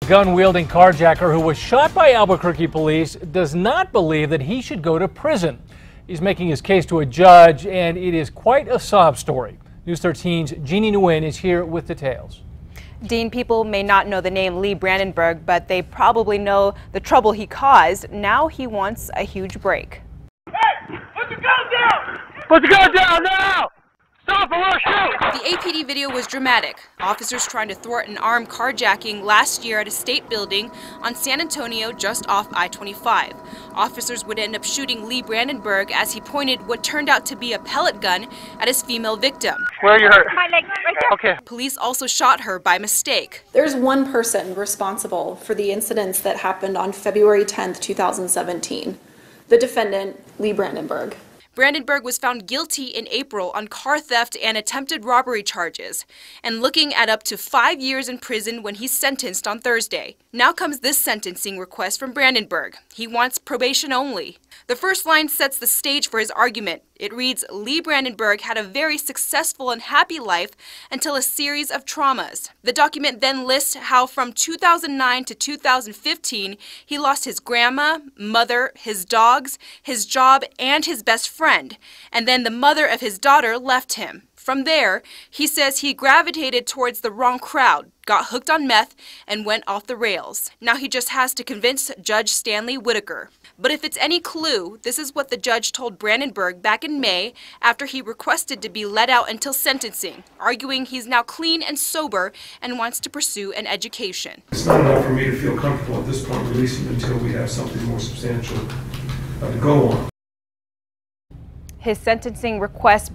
gun-wielding carjacker who was shot by Albuquerque police does not believe that he should go to prison. He's making his case to a judge, and it is quite a sob story. News 13's Jeannie Nguyen is here with details. Dean, people may not know the name Lee Brandenburg, but they probably know the trouble he caused. Now he wants a huge break. Hey, put the gun down! Put the gun down now! Stop or we'll shoot! The APD video was dramatic. Officers trying to thwart an armed carjacking last year at a state building on San Antonio just off I-25. Officers would end up shooting Lee Brandenburg as he pointed what turned out to be a pellet gun at his female victim. Where are you hurt? My leg, right there. Okay. Police also shot her by mistake. There's one person responsible for the incidents that happened on February 10th, 2017. The defendant, Lee Brandenburg. Brandenburg was found guilty in April on car theft and attempted robbery charges, and looking at up to 5 years in prison when he's sentenced on Thursday. Now comes this sentencing request from Brandenburg. He wants probation only. The first line sets the stage for his argument. It reads, Lee Brandenburg had a very successful and happy life until a series of traumas. The document then lists how from 2009 to 2015, he lost his grandma, mother, his dogs, his job, and his best friend. And then the mother of his daughter left him. From there, he says he gravitated towards the wrong crowd, got hooked on meth, and went off the rails. Now he just has to convince Judge Stanley Whitaker. But if it's any clue, this is what the judge told Brandenburg back in May after he requested to be let out until sentencing, arguing he's now clean and sober and wants to pursue an education. It's not enough for me to feel comfortable at this point releasing him until we have something more substantial to go on. In his sentencing request,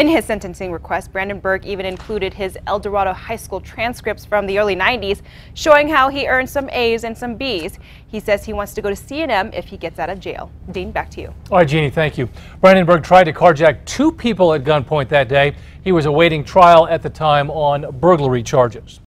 Brandenburg even included his El Dorado High School transcripts from the early 90s, showing how he earned some A's and some B's. He says he wants to go to C&M if he gets out of jail. Dean, back to you. All right, Jeannie, thank you. Brandenburg tried to carjack 2 people at gunpoint that day. He was awaiting trial at the time on burglary charges.